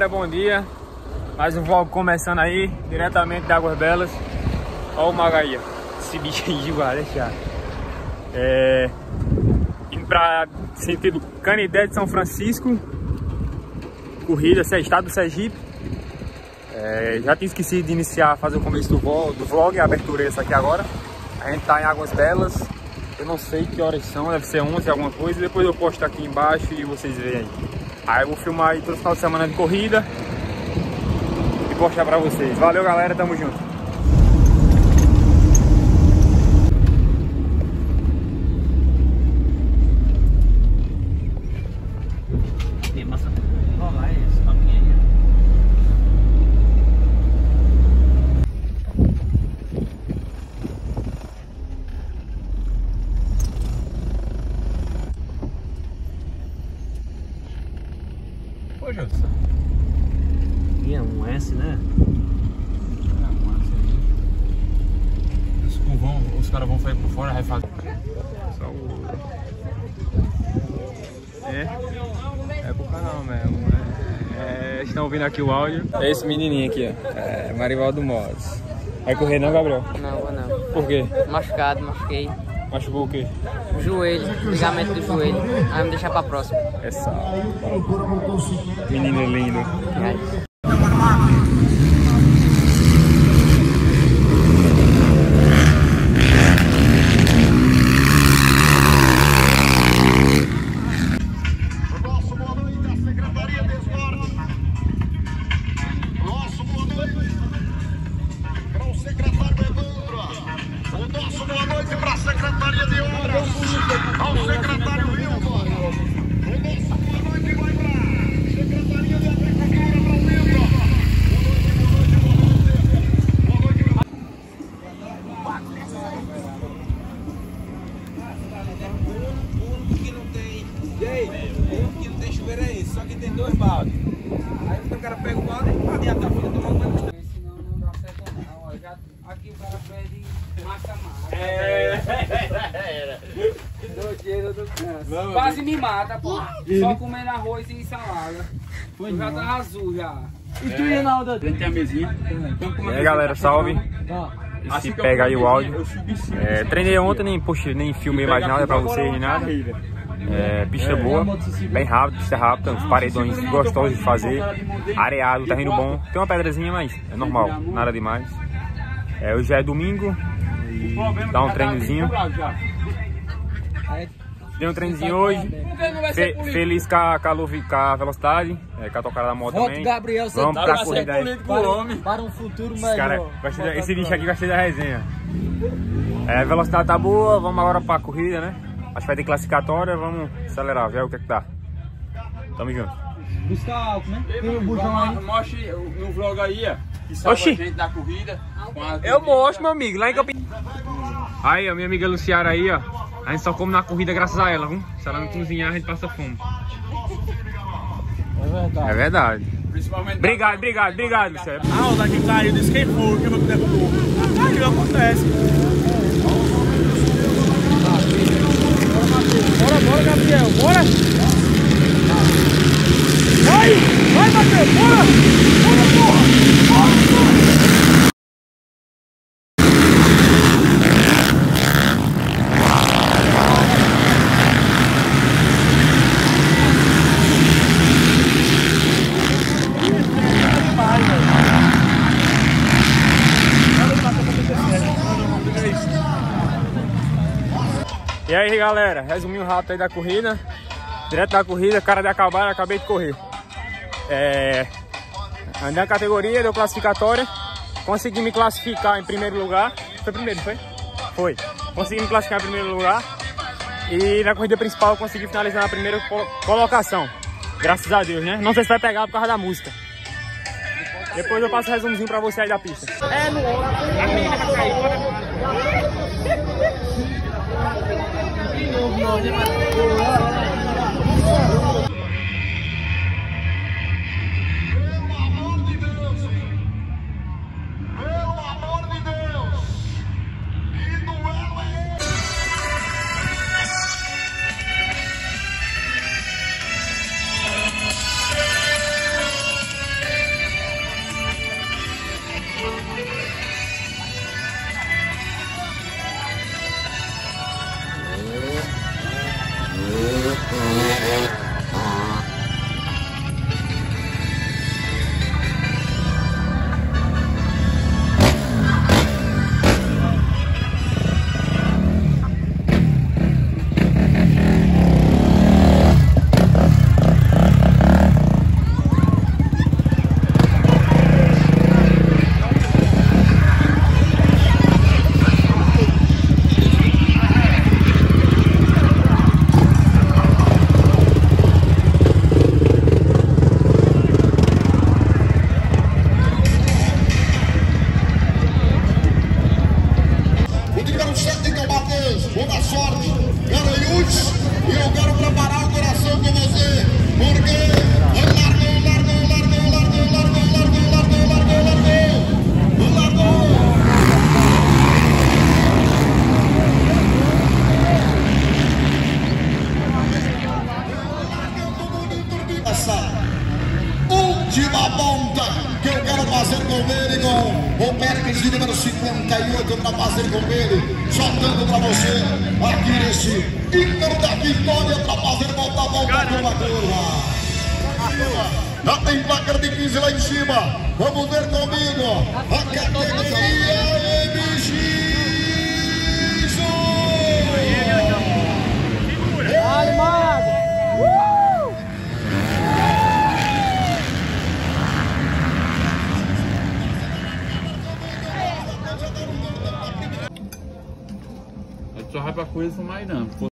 galera, bom dia. Mais um vlog começando aí, diretamente de Águas Belas. Olha o Magaia, esse bicho aí vai deixar. Indo pra sentido Canidé de São Francisco. Corrida, estado do Sergipe. Já tinha esquecido de iniciar, fazer o começo do vlog, a abertura essa aqui agora. A gente tá em Águas Belas. Eu não sei que horas são, deve ser 11 alguma coisa. Depois eu posto aqui embaixo e vocês veem aí. Aí eu vou filmar aí todo final de semana de corrida e postar pra vocês. Valeu, galera, tamo junto. É um S, né? Os caras vão sair por fora, vai fazer. Só o... É pro canal mesmo. Estão ouvindo aqui o áudio. É esse menininho aqui, ó. É Marivaldo Motos. Vai correr não, Gabriel? Não, vou não. Por quê? Machuquei. Machucou o quê? O joelho, ligamento do joelho. Aí vamos deixar pra próxima. É sal. Menino lindo. Quase me mata, pô. Só comendo arroz e salada. Eu já tava azul já. E tu ia na onda? Tem a mesinha. E aí, galera, salve. Se pega aí o áudio. Treinei ontem, nem filmei mais nada pra vocês, nem nada. Pista boa, bem rápido, pista rápida, uns paredões gostosos de fazer. Areado, terreno bom. Tem uma pedrazinha, mas é normal, nada demais. Hoje já é domingo e dá um treinozinho. Dei um treinozinho hoje, feliz com a velocidade, com a tocada da moto também. Gabriel, vamos pra corrida aí. Para um futuro melhor. Esse bicho aqui gostei da resenha. A velocidade tá boa, vamos agora pra corrida, né? Acho que vai ter classificatória, vamos acelerar, ver o que é que tá. Tamo junto. Buscar álcool, né? Tem o bujão aí. Mostre no vlog aí, ó. Que salva a gente da corrida. Eu mostro, meu amigo, lá em Campina. Aí, a minha amiga Luciara aí, ó. A gente só come na corrida graças a ela, viu? Se ela não cozinhar, a gente passa fome. É verdade. É verdade. Principalmente. Obrigado, Luciara. A onda que caiu disse quem foi, que não derrubou. Aquilo acontece. Bora, Gabriel, bora! Vai, Matheus, bora! Bora, porra! E aí, galera, resuminho rápido aí da corrida. Direto da corrida, cara de acabar, acabei de correr. Andei na categoria, deu classificatória. Consegui me classificar em primeiro lugar. Foi primeiro, não foi? Foi. Consegui me classificar em primeiro lugar. E na corrida principal eu consegui finalizar na primeira colocação. Graças a Deus, né? Não sei se vai pegar por causa da música. Depois eu passo o resumozinho pra você aí da pista. Tira a ponta, que eu quero fazer com ele, com o Pérez de número 58 para fazer com ele, soltando para você aqui nesse Inter da Vitória para fazer voltar pela curva. Já tem placa de 15 lá em cima, vamos ver comigo, a categoria MX. Dale, mago! Só vai pra coisa mais não.